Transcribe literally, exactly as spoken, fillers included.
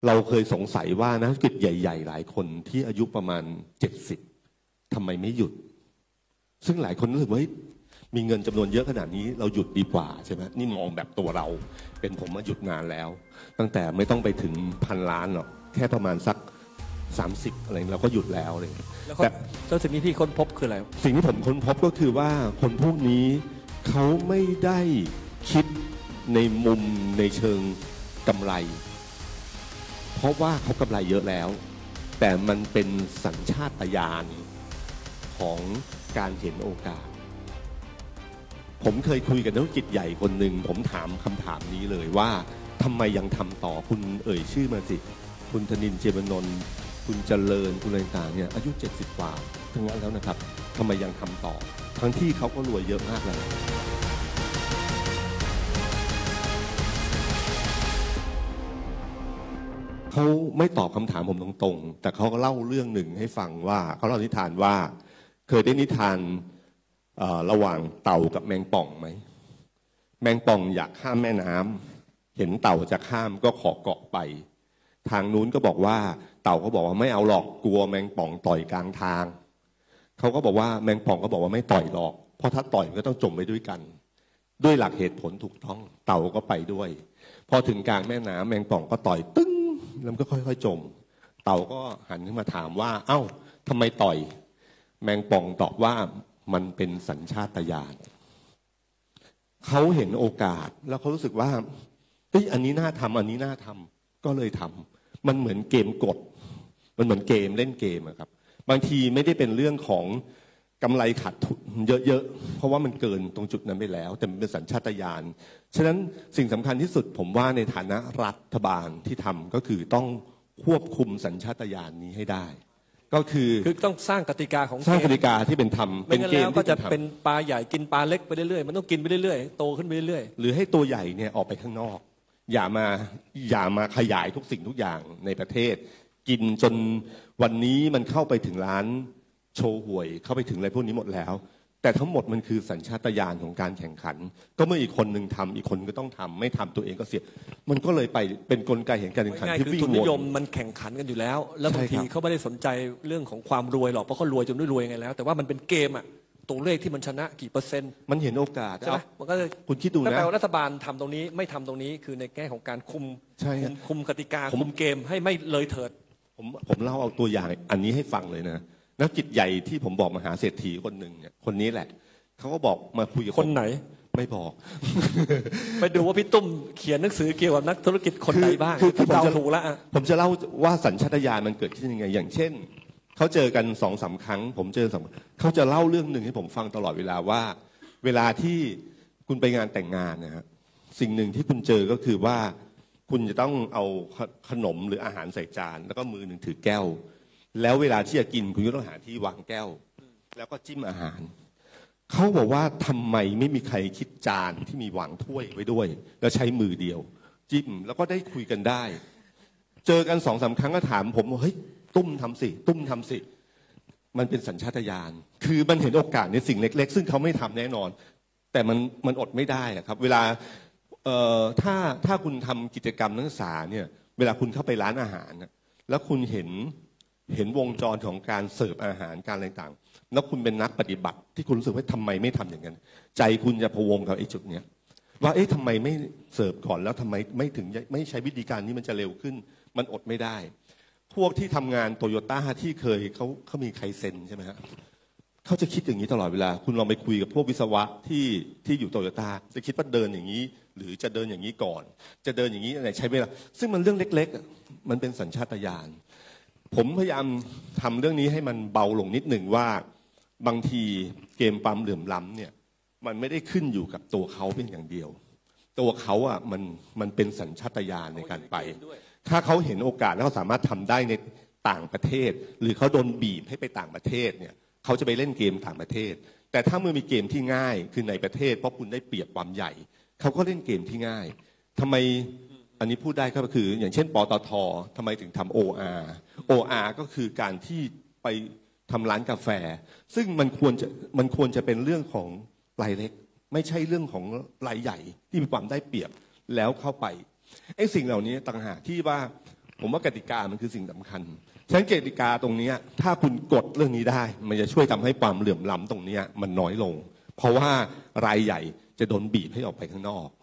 เราเคยสงสัยว่านักธุรกิจใหญ่ๆหลายคนที่อายุประมาณเจ็ดสิบทำไมไม่หยุดซึ่งหลายคนรู้สึกว่ามีเงินจำนวนเยอะขนาดนี้เราหยุดดีกว่าใช่ไหมนี่มองแบบตัวเราเป็นผมมาหยุดนานแล้วตั้งแต่ไม่ต้องไปถึงพันล้านหรอกแค่ประมาณสักสามสิบอะไรเราก็หยุดแล้วเลยแต่แล้วสิ่งที่พี่ค้นพบคืออะไรสิ่งที่ผมค้นพบก็คือว่าคนพวกนี้เขาไม่ได้คิดในมุมในเชิงกำไรเพราะว่าเขากำไรเยอะแล้วแต่มันเป็นสัญชาตญาณของการเห็นโอกาสผมเคยคุยกับนักธุรกิจใหญ่คนหนึ่งผมถามคำถามนี้เลยว่าทำไมยังทำต่อคุณเอ่ยชื่อมาสิคุณธนินทร์ เจยวนนท์คุณเจริญคุณอะไรต่างเนี่ยอายุเจ็ดสิบกว่าทั้งนั้นแล้วนะครับทำไมยังทำต่อทั้งที่เขาก็รวยเยอะมากแล้วเขาไม่ตอบคำถามผมตรงๆแต่เขาก็เล่าเรื่องหนึ่งให้ฟังว่าเขาเล่านิทานว่าเคยได้นิทานระหว่างเต่ากับแมงป่องไหมแมงป่องอยากข้ามแม่น้ำเห็นเต่าจะข้ามก็ขอเกาะไปทางนู้นก็บอกว่าเต่าก็บอกว่าไม่เอาหรอกกลัวแมงป่องต่อยกลางทางเขาก็บอกว่าแมงป่องก็บอกว่าไม่ต่อยหรอกเพราะถ้าต่อยมันก็ต้องจมไปด้วยกันด้วยหลักเหตุผลถูกต้องเต่าก็ไปด้วยพอถึงกลางแม่น้ำแมงป่องก็ต่อยตึ้งแล้วก็ค่อยๆจมเต่าก็หันขึ้นมาถามว่าเอ้าทำไมต่อยแมงป่องตอบว่ามันเป็นสัญชาตญาณเขาเห็นโอกาสแล้วเขารู้สึกว่าเฮ้ยอันนี้น่าทำอันนี้น่าทำก็เลยทำมันเหมือนเกมกดมันเหมือนเกมเล่นเกมครับบางทีไม่ได้เป็นเรื่องของกำไรขาดทุนเยอะๆเพราะว่ามันเกินตรงจุดนั้นไปแล้วแต่มันเป็นสัญชาตญาณฉะนั้นสิ่งสำคัญที่สุดผมว่าในฐานะรัฐบาลที่ทำก็คือต้องควบคุมสัญชาตญาณนี้ให้ได้ก็คือคือต้องสร้างกติกาของสร้างกติกาที่เป็นธรรมเป็นเกมก็จะเป็นปลาใหญ่กินปลาเล็กไปเรื่อยๆมันต้องกินไปเรื่อยๆโตขึ้นไปเรื่อยๆหรือให้ตัวใหญ่เนี่ยออกไปข้างนอกอย่ามาอย่ามาขยายทุกสิ่งทุกอย่างในประเทศกินจนวันนี้มันเข้าไปถึงร้านโชว์หวยเข้าไปถึงอะไรพวกนี้หมดแล้วแต่ทั้งหมดมันคือสัญชาตญาณของการแข่งขันก็เมื่ออีกคนหนึ่งทำอีกคนก็ต้องทำไม่ทำตัวเองก็เสียมันก็เลยไปเป็นกลไกแห่งการแข่งขันที่วิ่งวนทุนนิยมมันแข่งขันกันอยู่แล้วแล้วบางทีเขาไม่ได้สนใจเรื่องของความรวยหรอกเพราะเขารวยจนไม่รวยไงแล้วแต่ว่ามันเป็นเกมอะตัวเลขที่มันชนะกี่เปอร์เซ็นต์มันเห็นโอกาสใช่ไหมมันก็คุณคิดดูนะแปลว่ารัฐบาลทำตรงนี้ไม่ทำตรงนี้คือในแง่ของการคุมคุมกติกาคุมเกมให้ไม่เลยเถิดผมผมเล่าเอาตัวอย่างอันนี้ให้ฟังเลยนะนักจิตใหญ่ที่ผมบอกมหาเศรษฐีคนหนึ่งเนี่ยคนนี้แหละเขาก็บอกมาคุยกับคนไหนไม่บอกไปดูว่าพี่ตุ้มเขียนหนังสือเกี่ยวกับนักธุรกิจคนไหนบ้างคือผมจะถูกแล้วผมจะเล่าว่าสัญชาตญาณมันเกิดขึ้นยังไงอย่างเช่นเขาเจอกันสองสามครั้งผมเจอสองเขาจะเล่าเรื่องหนึ่งให้ผมฟังตลอดเวลาว่าเวลาที่คุณไปงานแต่งงานนะฮะสิ่งหนึ่งที่คุณเจอก็คือว่าคุณจะต้องเอาขนมหรืออาหารใส่จานแล้วก็มือหนึ่งถือแก้วแล้วเวลาที่จะกินคุณก็ต้องหาที่วางแก้วแล้วก็จิ้มอาหารเขาบอกว่าทำไมไม่มีใครคิดจานที่มีวางถ้วยไว้ด้วยแล้วใช้มือเดียวจิ้มแล้วก็ได้คุยกันได้เจอกันสองสามครั้งก็ถามผมว่าเฮ้ยตุ้มทำสิตุ้มทำสิมันเป็นสัญชาตญาณคือมันเห็นโอกาสในสิ่งเล็กๆซึ่งเขาไม่ทำแน่นอนแต่มันมันอดไม่ได้ครับเวลาเอ่อถ้าถ้าคุณทำกิจกรรมนักศึกษาเนี่ยเวลาคุณเข้าไปร้านอาหารแล้วคุณเห็นเห็นวงจรของการเสิร์ฟอาหารการอะไรต่างแล้วคุณเป็นนักปฏิบัติที่คุณรู้สึกว่าทำไมไม่ทำอย่างนั้นใจคุณจะพะวงกับไอ้จุดเนี้ยว่าเอ๊ะทำไมไม่เสิร์ฟก่อนแล้วทำไมไม่ถึงไม่ใช้วิธีการนี้มันจะเร็วขึ้นมันอดไม่ได้พวกที่ทำงานโตโยต้าที่เคยเขาเขามีไคเซ็นใช่ไหมฮะเขาจะคิดอย่างนี้ตลอดเวลาคุณลองไปคุยกับพวกวิศวะที่ที่อยู่โตโยต้าจะคิดว่าเดินอย่างนี้หรือจะเดินอย่างนี้ก่อนจะเดินอย่างนี้อะไรใช้เวลาซึ่งมันเรื่องเล็กๆมันเป็นสัญชาตญาณผมพยายามทำเรื่องนี้ให้มันเบาลงนิดหนึ่งว่าบางทีเกมปั๊มเหลื่อมล้ำเนี่ยมันไม่ได้ขึ้นอยู่กับตัวเขาเป็นอย่างเดียวตัวเขาอ่ะมันมันเป็นสัญชาตญาณในการไปถ้าเขาเห็นโอกาสแล้วเขาสามารถทำได้ในต่างประเทศหรือเขาโดนบีบให้ไปต่างประเทศเนี่ยเขาจะไปเล่นเกมต่างประเทศแต่ถ้าเมื่อมีเกมที่ง่ายคือในประเทศเพราะคุณได้เปรียบความใหญ่เขาก็เล่นเกมที่ง่ายทำไมอันนี้พูดได้ก็คืออย่างเช่นปตท.ทำไมถึงทำ โอ อาร์ โอ อาร์ ก็คือการที่ไปทำร้านกาแฟซึ่งมันควรจะมันควรจะเป็นเรื่องของรายเล็กไม่ใช่เรื่องของรายใหญ่ที่มีความได้เปรียบแล้วเข้าไปไอ้สิ่งเหล่านี้ต่างหากที่ว่าผมว่ากติกามันคือสิ่งสำคัญฉะนั้นกติกาตรงนี้ถ้าคุณกดเรื่องนี้ได้มันจะช่วยทำให้ความเหลื่อมล้ำตรงนี้มันน้อยลงเพราะว่ารายใหญ่จะโดนบีบให้ออกไปข้างนอก